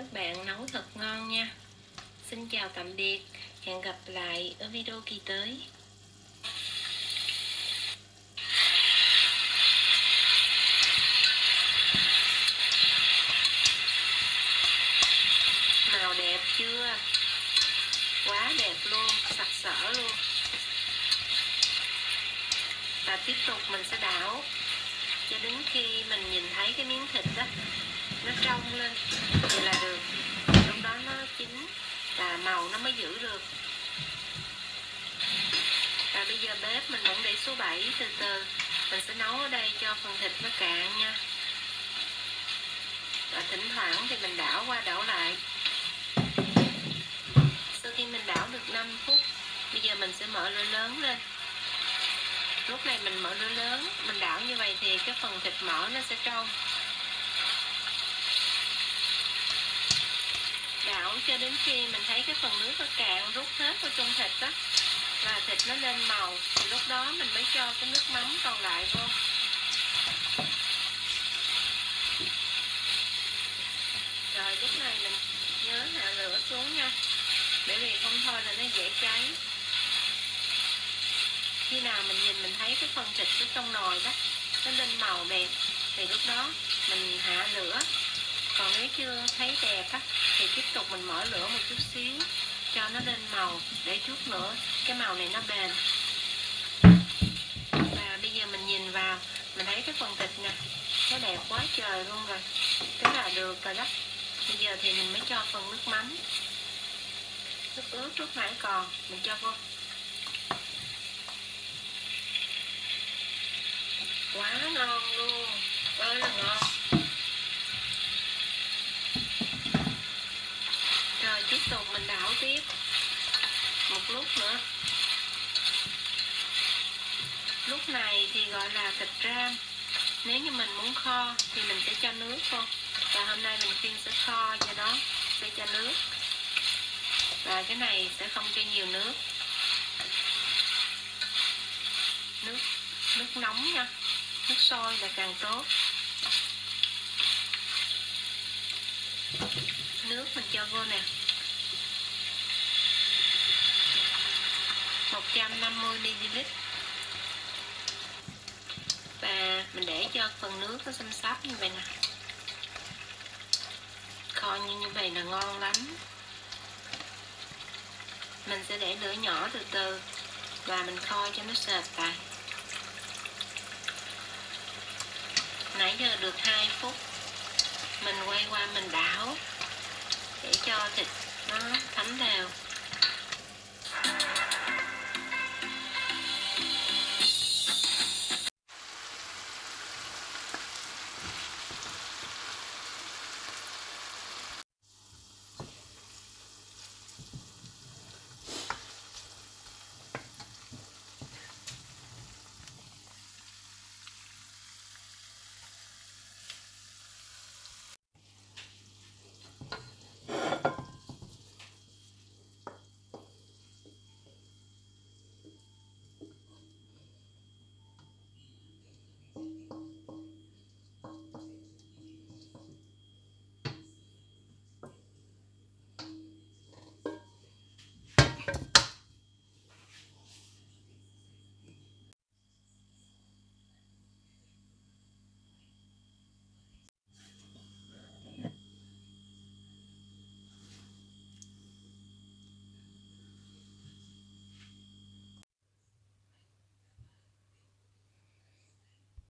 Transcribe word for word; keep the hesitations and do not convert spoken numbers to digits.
các bạn nấu thật ngon nha. Xin chào tạm biệt, hẹn gặp lại ở video kỳ tới. Màu đẹp chưa? Quá đẹp luôn, sặc sỡ luôn. Và tiếp tục mình sẽ đảo cho đến khi mình nhìn thấy cái miếng thịt đó nó trong lên vậy là được. Lúc đó nó chín và màu nó mới giữ được. Và bây giờ bếp mình vẫn để số bảy, từ từ mình sẽ nấu ở đây cho phần thịt nó cạn nha. Và thỉnh thoảng thì mình đảo qua đảo lại. Sau khi mình đảo được năm phút, bây giờ mình sẽ mở lửa lớn lên. Lúc này mình mở lửa lớn, mình đảo như vậy thì cái phần thịt mỡ nó sẽ trong. Đảo cho đến khi mình thấy cái phần nước nó cạn rút hết vào trong thịt đó, và thịt nó lên màu, thì lúc đó mình mới cho cái nước mắm còn lại vô. Rồi lúc này mình nhớ hạ lửa xuống nha, bởi vì không thôi là nó dễ cháy. Khi nào mình nhìn mình thấy cái phần thịt ở trong nồi đó nó lên màu đẹp thì lúc đó mình hạ lửa. Còn nếu chưa thấy đẹp á thì tiếp tục mình mở lửa một chút xíu cho nó lên màu, để chút nữa cái màu này nó bền. Và bây giờ mình nhìn vào, mình thấy cái phần thịt nè, nó đẹp quá trời luôn rồi. Thế là được rồi đó. Bây giờ thì mình mới cho phần nước mắm. Nước ướt lúc nãy còn, mình cho vô. Quá ngon luôn, ơi là ngon. Rồi tiếp tục mình đảo tiếp một lúc nữa. Lúc này thì gọi là thịt ram. Nếu như mình muốn kho thì mình sẽ cho nước vô. Và hôm nay mình khuyên sẽ kho, do đó sẽ cho nước. Và cái này sẽ không cho nhiều nước. Nước nước nóng nha. Nước sôi là càng tốt. Nước mình cho vô nè, một trăm năm mươi mi li lít. Và mình để cho phần nước nó xăm xắp như vậy nè. Kho như như vậy là ngon lắm. Mình sẽ để lửa nhỏ từ từ và mình kho cho nó sệt lại. Nãy giờ được hai phút. Mình quay qua mình đảo.